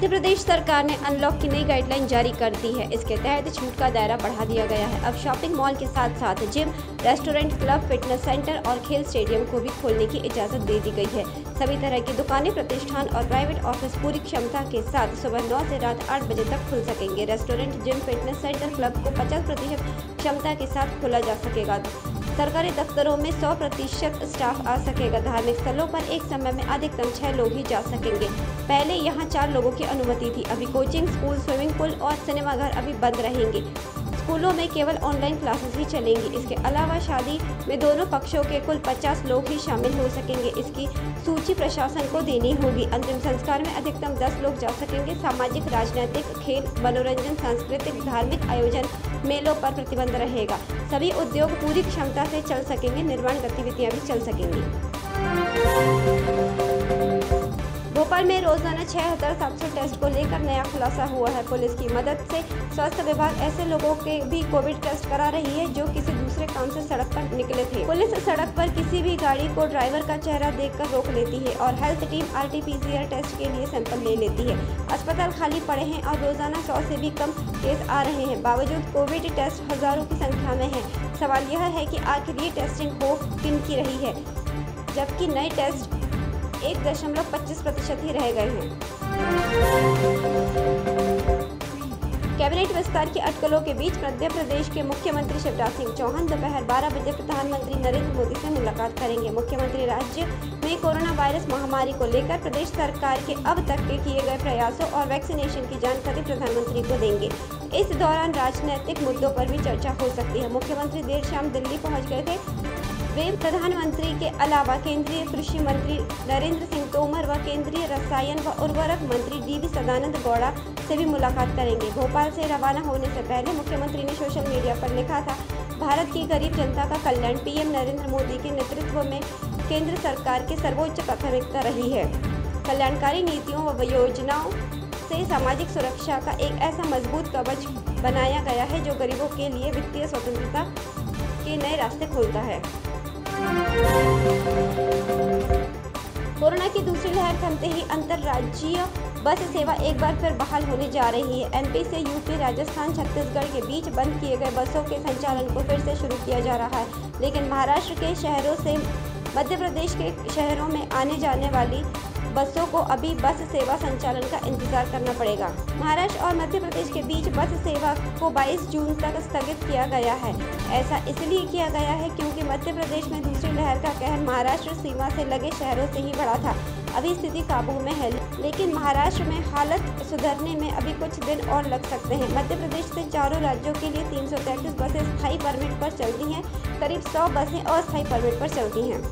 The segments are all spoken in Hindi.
मध्य प्रदेश सरकार ने अनलॉक की नई गाइडलाइन जारी कर दी है। इसके तहत छूट का दायरा बढ़ा दिया गया है। अब शॉपिंग मॉल के साथ साथ gym, restaurant, club, fitness centre और खेल स्टेडियम को भी खोलने की इजाजत दे दी गई है। सभी तरह की दुकानें, प्रतिष्ठान और प्राइवेट ऑफिस पूरी क्षमता के साथ सुबह 9 से रात 8 बजे तक खुल सकेंगे। Restaurant, gym, fitness centre, club को 50% क्षमता के साथ खोला जा सकेगा। सरकारी दफ्तरों में 100% स्टाफ आ सकेगा। धार्मिक स्थलों पर एक समय में अधिकतम 6 लोग ही जा सकेंगे। पहले यहां 4 लोगों की अनुमति थी। अभी कोचिंग, स्कूल, स्विमिंग पूल और सिनेमाघर अभी बंद रहेंगे। स्कूलों में केवल ऑनलाइन क्लासेस ही चलेंगी। इसके अलावा शादी में दोनों पक्षों के कुल 50 लोग ही शामिल हो सकेंगे। इसकी सूची प्रशासन को देनी होगी। अंतिम संस्कार में अधिकतम 10 लोग जा सकेंगे। सामाजिक, राजनीतिक, खेल, मनोरंजन, सांस्कृतिक, धार्मिक आयोजन, मेलों पर प्रतिबंध रहेगा। सभी उद्योग पूरी क्षमता से चल सकेंगे। निर्माण गतिविधियां भी चल सकेंगी। भोपाल में रोजाना 6700 टेस्ट को लेकर नया खुलासा हुआ है। पुलिस की मदद से स्वास्थ्य विभाग ऐसे लोगों के भी कोविड टेस्ट करा रही है जो किसी दूसरे काम से सड़क पर निकले थे। पुलिस सड़क पर किसी भी गाड़ी को ड्राइवर का चेहरा देखकर रोक लेती है और हेल्थ टीम RT-PCR टेस्ट के लिए सैंपल ले लेती है। अस्पताल खाली पड़े हैं और रोजाना 100 से भी कम केस आ रहे हैं। बावजूद कोविड टेस्ट हजारों की संख्या में है। सवाल यह है कि आखिर ये टेस्टिंग हो किन की रही है, जबकि नए टेस्ट 1.25% ही रह गए हैं। कैबिनेट विस्तार की अटकलों के बीच मध्य प्रदेश के मुख्यमंत्री शिवराज सिंह चौहान दोपहर 12 बजे प्रधानमंत्री नरेंद्र मोदी से मुलाकात करेंगे। मुख्यमंत्री राज्य में कोरोना वायरस महामारी को लेकर प्रदेश सरकार के अब तक के किए गए प्रयासों और वैक्सीनेशन की जानकारी प्रधानमंत्री को देंगे। इस दौरान राजनीतिक मुद्दों पर भी चर्चा हो सकती है। मुख्यमंत्री देर शाम दिल्ली पहुंच गए थे। वे प्रधानमंत्री के अलावा केंद्रीय कृषि मंत्री नरेंद्र सिंह तोमर व केंद्रीय रसायन व उर्वरक मंत्री DV सदानंद गौड़ा से भी मुलाकात करेंगे। भोपाल से रवाना होने से पहले मुख्यमंत्री ने सोशल मीडिया पर लिखा था, भारत की गरीब जनता का कल्याण PM नरेंद्र मोदी के नेतृत्व में केंद्र सरकार की सर्वोच्च प्राथमिकता रही है। कल्याणकारी नीतियों व योजनाओं से सामाजिक सुरक्षा का एक ऐसा मजबूत कवच बनाया गया है जो गरीबों के लिए वित्तीय स्वतंत्रता के नए रास्ते खोलता है। कोरोना की दूसरी लहर थमते ही अंतरराज्यीय बस सेवा एक बार फिर बहाल होने जा रही है। MP से UP, राजस्थान, छत्तीसगढ़ के बीच बंद किए गए बसों के संचालन को फिर से शुरू किया जा रहा है, लेकिन महाराष्ट्र के शहरों से मध्य प्रदेश के शहरों में आने जाने वाली बसों को अभी बस सेवा संचालन का इंतजार करना पड़ेगा। महाराष्ट्र और मध्य प्रदेश के बीच बस सेवा को 22 जून तक स्थगित किया गया है। ऐसा इसलिए किया गया है क्योंकि मध्य प्रदेश में दूसरी लहर का कहर महाराष्ट्र सीमा से लगे शहरों से ही बढ़ा था। अभी स्थिति काबू में है, लेकिन महाराष्ट्र में हालत सुधरने में अभी कुछ दिन और लग सकते हैं। मध्य प्रदेश से चारों राज्यों के लिए 333 बसें स्थायी परमिट पर चलती हैं। करीब 100 बसें अस्थायी परमिट पर चलती हैं।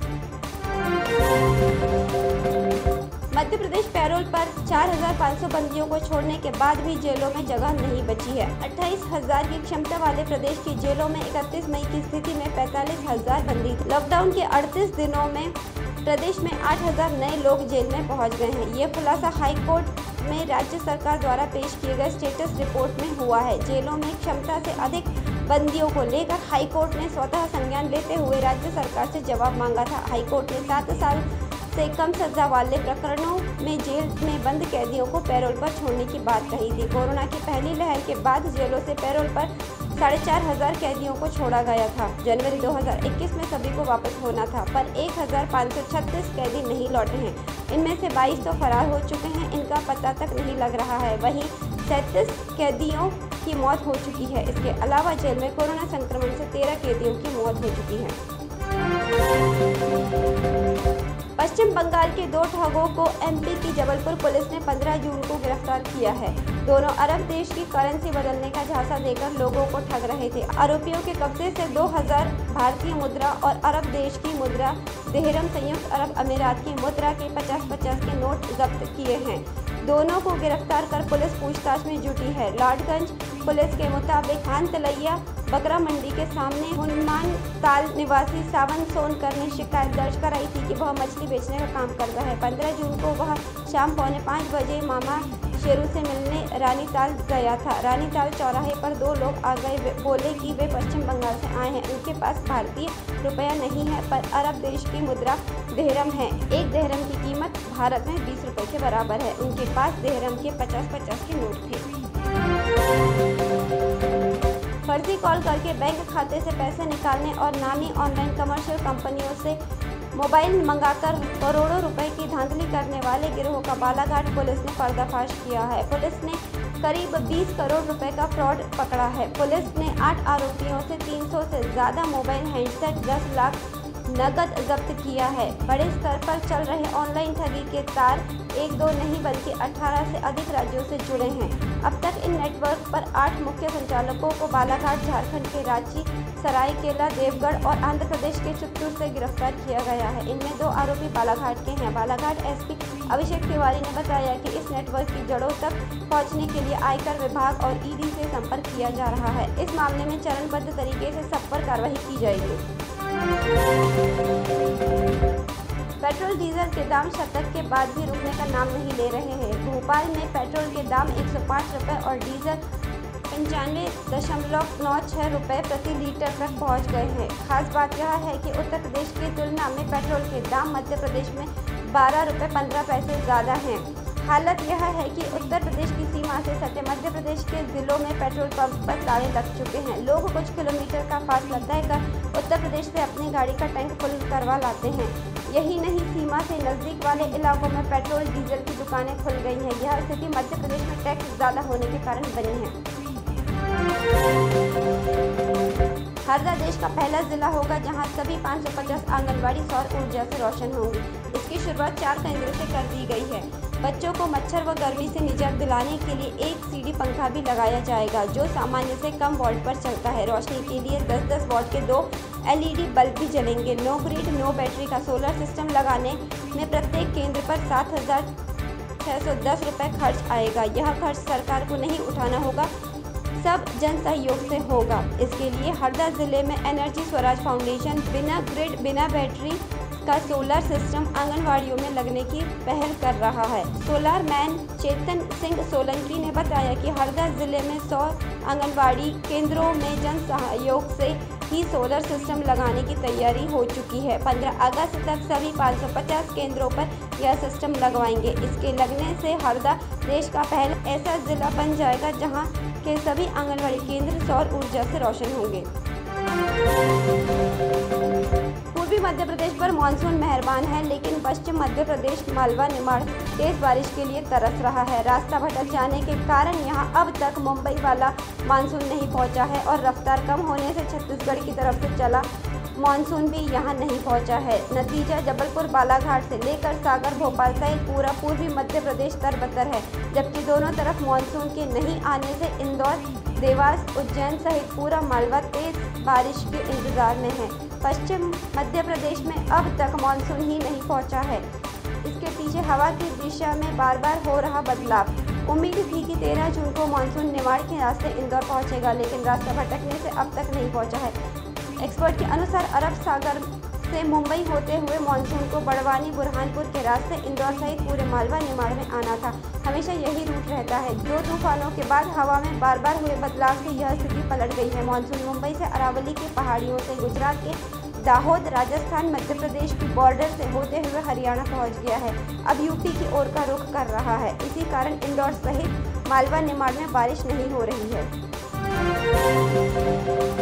मध्य प्रदेश पैरोल पर 4500 बंदियों को छोड़ने के बाद भी जेलों में जगह नहीं बची है। 28,000 की क्षमता वाले प्रदेश की जेलों में 31 मई की स्थिति में 45,000 बंदी थे। लॉकडाउन के 38 दिनों में प्रदेश में 8,000 नए लोग जेल में पहुंच गए हैं। ये खुलासा हाई कोर्ट में राज्य सरकार द्वारा पेश किए गए स्टेटस रिपोर्ट में हुआ है। जेलों में क्षमता से अधिक बंदियों को लेकर हाई कोर्ट ने स्वतः संज्ञान लेते हुए राज्य सरकार से जवाब मांगा था। हाई कोर्ट ने 7 साल से कम सजा वाले प्रकरणों में जेल में बंद कैदियों को पैरोल पर छोड़ने की बात कही थी। कोरोना की पहली लहर के बाद जेलों से पैरोल पर 4,500 कैदियों को छोड़ा गया था। जनवरी 2021 में सभी को वापस होना था, पर 1,536 कैदी नहीं लौटे हैं। इनमें से 22 तो फरार हो चुके हैं, इनका पता तक नहीं लग रहा है। वहीं 37 कैदियों की मौत हो चुकी है। इसके अलावा जेल में कोरोना संक्रमण से 13 कैदियों की मौत हो चुकी है। पश्चिम बंगाल के 2 ठगों को MP की जबलपुर पुलिस ने 15 जून को गिरफ्तार किया है। दोनों अरब देश की करेंसी बदलने का झांसा देकर लोगों को ठग रहे थे। आरोपियों के कब्जे से 2000 भारतीय मुद्रा और अरब देश की मुद्रा, दिरहम, संयुक्त अरब अमीरात की मुद्रा के 50-50 के नोट जब्त किए हैं। दोनों को गिरफ्तार कर पुलिस पूछताछ में जुटी है। लाडगंज पुलिस के मुताबिक खानतलैया बकरा मंडी के सामने हनुमान ताल निवासी सावन सोनकर ने शिकायत दर्ज कराई थी कि वह मछली बेचने का काम करता है। 15 जून को वह शाम 4:45 बजे मामा शेरू से मिलने रानीताल गया था। रानीताल चौराहे पर 2 लोग आ गए, बोले कि वे पश्चिम बंगाल से आए हैं, उनके पास भारतीय रुपया नहीं है पर अरब देश की मुद्रा दिरहम है। एक दिरहम की कीमत भारत में 20 रुपए के बराबर है। उनके पास दिरहम के 50-50 के नोट थे। फर्जी कॉल करके बैंक खाते से पैसे निकालने और नामी ऑनलाइन कमर्शियल कंपनियों से मोबाइल मंगाकर करोड़ों रुपए की धांधली करने वाले गिरोह का बालाघाट पुलिस ने पर्दाफाश किया है। पुलिस ने करीब 20 करोड़ रुपए का फ्रॉड पकड़ा है। पुलिस ने 8 आरोपियों से 300 से ज़्यादा मोबाइल हैंडसेट, 10 लाख नकद जब्त किया है। बड़े स्तर पर चल रहे ऑनलाइन ठगी के तार 1-2 नहीं बल्कि 18 से अधिक राज्यों से जुड़े हैं। अब तक इन नेटवर्क पर 8 मुख्य संचालकों को बालाघाट, झारखंड के रांची, सरायकेला, देवगढ़ और आंध्र प्रदेश के चित्तूर से गिरफ्तार किया गया है। इनमें 2 आरोपी बालाघाट के हैं। बालाघाट एसपी अभिषेक तिवारी ने बताया कि इस नेटवर्क की जड़ों तक पहुंचने के लिए आयकर विभाग और ईडी से संपर्क किया जा रहा है। इस मामले में चरणबद्ध तरीके से सब पर कार्रवाई की जाएगी। पेट्रोल डीजल के दाम शतक के बाद भी रुकने का नाम नहीं ले रहे हैं। भोपाल में पेट्रोल के दाम 105 रुपये और डीजल 95.96 रुपये प्रति लीटर तक पहुंच गए हैं। खास बात यह है कि उत्तर प्रदेश की तुलना में पेट्रोल के दाम मध्य प्रदेश में 12 रुपये 15 पैसे ज़्यादा हैं। हालत यह है कि उत्तर प्रदेश की सीमा से सटे मध्य प्रदेश के जिलों में पेट्रोल पंप पर ताले लग चुके हैं। लोग कुछ किलोमीटर का फासला तय कर उत्तर प्रदेश से अपनी गाड़ी का टैंक फुल करवा लाते हैं। यही नहीं, सीमा से नज़दीक वाले इलाकों में पेट्रोल डीजल की दुकानें खुल गई हैं। यह स्थिति मध्य प्रदेश में टैक्स ज़्यादा होने के कारण बनी है। हरदा देश का पहला जिला होगा जहां सभी 550 आंगनबाड़ी सौर ऊर्जा से रोशन होंगी। इसकी शुरुआत 4 केंद्रों से कर दी गई है। बच्चों को मच्छर व गर्मी से निजात दिलाने के लिए एक सीढ़ी पंखा भी लगाया जाएगा, जो सामान्य से कम वोल्ट पर चलता है। रोशनी के लिए 10-10 वॉट के 2 LED बल्ब भी जलेंगे। नो ग्रिड, नो बैटरी का सोलर सिस्टम लगाने में प्रत्येक केंद्र पर 7,610 रुपये खर्च आएगा। यह खर्च सरकार को नहीं उठाना होगा, सब जन सहयोग से होगा। इसके लिए हरदा जिले में एनर्जी स्वराज फाउंडेशन बिना ग्रिड, बिना बैटरी का सोलर सिस्टम आंगनवाड़ियों में लगने की पहल कर रहा है। सोलर मैन चेतन सिंह सोलंकी ने बताया कि हरदा जिले में 100 आंगनवाड़ी केंद्रों में जन सहयोग से ही सोलर सिस्टम लगाने की तैयारी हो चुकी है। 15 अगस्त तक सभी 550 केंद्रों पर यह सिस्टम लगवाएंगे। इसके लगने से हरदा देश का पहला ऐसा जिला बन जाएगा जहां के सभी आंगनवाड़ी केंद्र सौर ऊर्जा से रोशन होंगे। पूर्वी मध्य प्रदेश पर मानसून मेहरबान है, लेकिन पश्चिम मध्य प्रदेश, मालवा, निमाड़ तेज बारिश के लिए तरस रहा है। रास्ता भटक जाने के कारण यहां अब तक मुंबई वाला मानसून नहीं पहुंचा है और रफ्तार कम होने से छत्तीसगढ़ की तरफ से चला मानसून भी यहां नहीं पहुंचा है। नतीजा जबलपुर, बालाघाट से लेकर सागर, भोपाल सहित पूरा पूर्वी मध्य प्रदेश तरबतर है, जबकि दोनों तरफ मानसून के नहीं आने से इंदौर, देवास, उज्जैन सहित पूरा मालवा तेज बारिश के इंतजार में है। पश्चिम मध्य प्रदेश में अब तक मानसून ही नहीं पहुंचा है। इसके पीछे हवा की दिशा में बार बार हो रहा बदलाव। उम्मीद थी कि 13 जून को मानसून निमाड़ के रास्ते इंदौर पहुंचेगा, लेकिन रास्ता भटकने से अब तक नहीं पहुंचा है। एक्सपर्ट के अनुसार अरब सागर से मुंबई होते हुए मानसून को बड़वानी, बुरहानपुर के रास्ते इंदौर सहित पूरे मालवा, निमाड़ में आना था। हमेशा यही रूट रहता है। 2 तूफानों के बाद हवा में बार बार हुए बदलाव से यह स्थिति पलट गई है। मानसून मुंबई से अरावली की पहाड़ियों से गुजरात के दाहोद, राजस्थान, मध्य प्रदेश की बॉर्डर से होते हुए हरियाणा पहुंच गया है। अब यूपी की ओर का रुख कर रहा है। इसी कारण इंदौर सहित मालवा, निमाड़ में बारिश नहीं हो रही है।